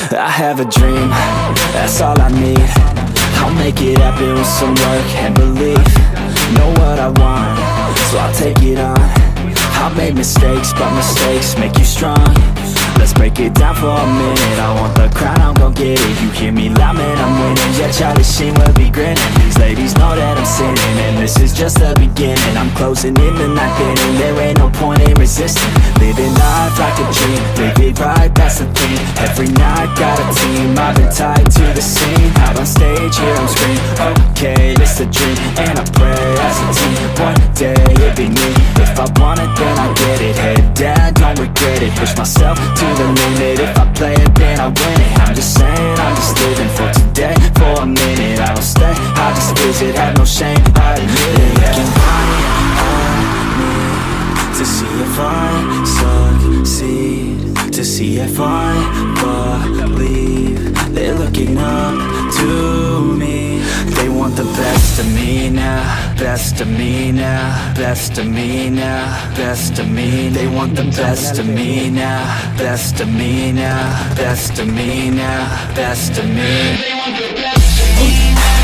I have a dream, that's all I need. I'll make it happen with some work and belief. Know what I want, so I'll take it on. I've made mistakes, but mistakes make you strong. Let's break it down for a minute. I want the crown, I'm gon' get it. You hear me loud, man, I'm winning. Yeah, Charlie Sheen will be grinning. These ladies know that I'm sinning, and this is just the beginning. I'm closing in the ninth inning. There ain't no point in resisting. Living life like a dream, live it right, that's the thing. Every night, got a team, I've been tied to the scene. Out on stage, here I'm screaming, okay, this a dream. And I pray as a team, one day it'll be me. If I want it, then I get it. Head down, don't regret it. Push myself to the limit. If I play it, then I win it. I'm just saying, I'm just living for today, for a minute. I don't stay, I just visit, have no shame, I admit it. Looking right at me to see if I succeed, to see if I believe. They're looking up to me. They want the best of me now, best of me now, best of me now, best of me. They want the best of me now, best of me now, best of me now, best of me. They want the best of me.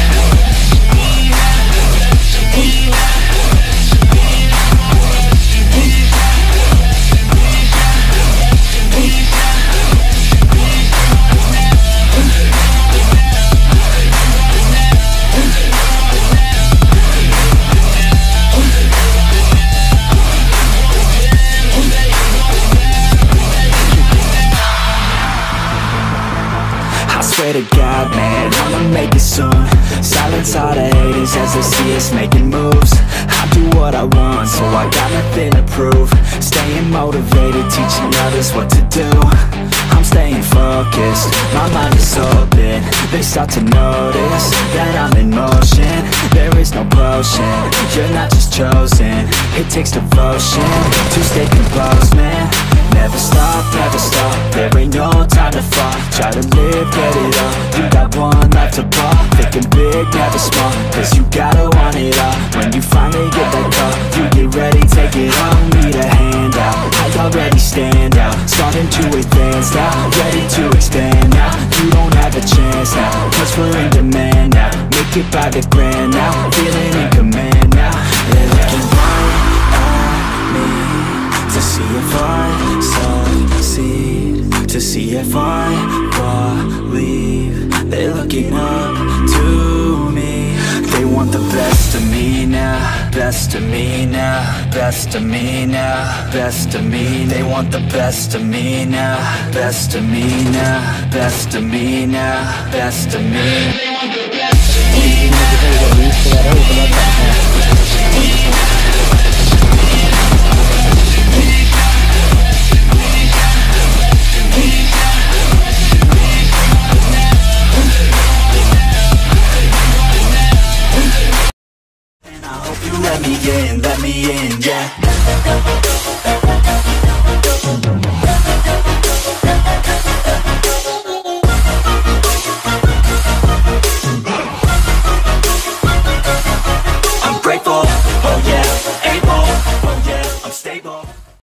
Swear to God, man, I'ma make it soon. Silence all the haters as they see us making moves. I do what I want, so I got nothing to prove. Staying motivated, teaching others what to do. I'm staying focused, my mind is open. They start to notice that I'm in motion. There is no potion, you're not just chosen. It takes devotion to stay composed, man. Never stop, there ain't no time to fall. Try to live, get it all, you got one life to ball. Thinking big, never small, cause you gotta want it all. When you finally get that call, you get ready, take it on. Need a hand out, I already stand out. Starting to advance now, ready to expand now. You don't have a chance now, cause we're in demand now. Make it by the grand now, feeling in command now. They're looking right at me to see if I succeed, to see if I believe. They're looking up to me. They want the best of me now, best of me now, best of me now, best of me. They want the best of me now, best of me now, best of me now, best of me. They want the best of me now. Let me in, yeah.